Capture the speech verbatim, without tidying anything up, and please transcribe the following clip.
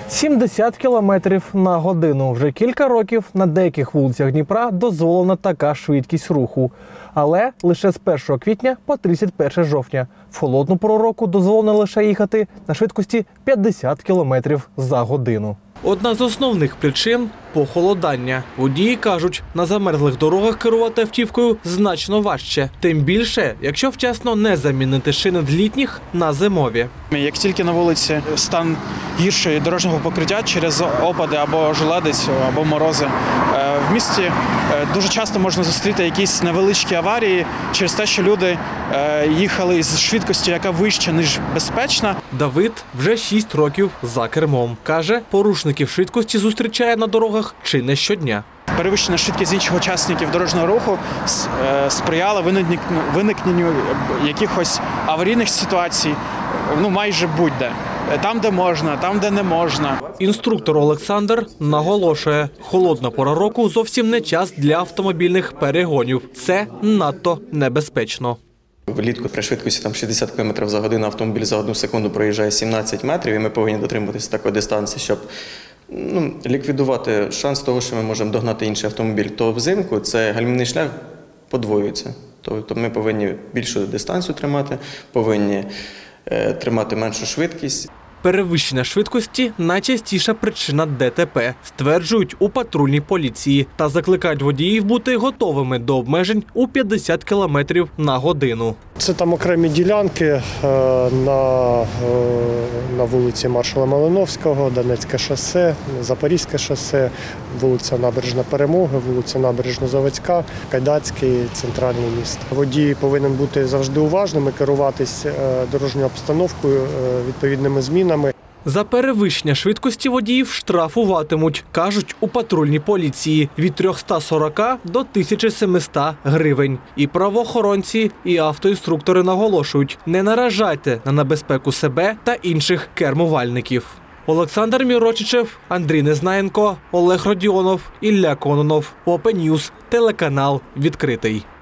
сімдесят кілометрів на годину. Вже кілька років на деяких вулицях Дніпра дозволена така швидкість руху. Але лише з першого квітня по тридцять перше жовтня. В холодну пору року дозволено лише їхати на швидкості п'ятдесят кілометрів за годину. Одна з основних причин – похолодання. Водії кажуть, на замерзлих дорогах керувати автівкою значно важче. Тим більше, якщо вчасно не замінити шини з літніх на зимові. Як тільки на вулиці стан гірший дорожнього покриття через опади або желедицю, або морози, в місті дуже часто можна зустріти якісь невеличкі аварії через те, що люди їхали з швидкістю, яка вища, ніж безпечна. Давид вже шість років за кермом. Каже, порушників швидкості зустрічає на дорогах чи не щодня. Перевищена швидкість інших учасників дорожнього руху сприяла виникненню якихось аварійних ситуацій, ну майже будь-де. Там, де можна, там, де не можна. Інструктор Олександр наголошує, холодна пора року зовсім не час для автомобільних перегонів. Це надто небезпечно. Влітку при швидкості там шістдесят кілометрів за годину автомобіль за одну секунду проїжджає сімнадцять метрів, і ми повинні дотримуватися такої дистанції, щоб ну, ліквідувати шанс того, що ми можемо догнати інший автомобіль. То взимку це гальмівний шлях подвоюється. Тобто ми повинні більшу дистанцію тримати, повинні е, тримати меншу швидкість. Перевищення швидкості – найчастіша причина ДТП, стверджують у патрульній поліції, та закликають водіїв бути готовими до обмежень у п'ятдесят кілометрів на годину. Це там окремі ділянки на, на вулиці Маршала Малиновського, Донецьке шосе, Запорізьке шосе, вулиця Набережна Перемоги, вулиця Набережно-Заводська, Кайдацький, центральний міст. Водій повинен бути завжди уважним і керуватись дорожньою обстановкою, відповідними змінами. За перевищення швидкості водіїв штрафуватимуть, кажуть у патрульній поліції, від трьохсот сорока до тисячі семисот гривень. І правоохоронці, і автоінструктори наголошують, не наражайте на небезпеку себе та інших кермувальників. Олександр Мірочичев, Андрій Незнаєнко, Олег Родіонов, Ілля Кононов, Open News, телеканал «Відкритий».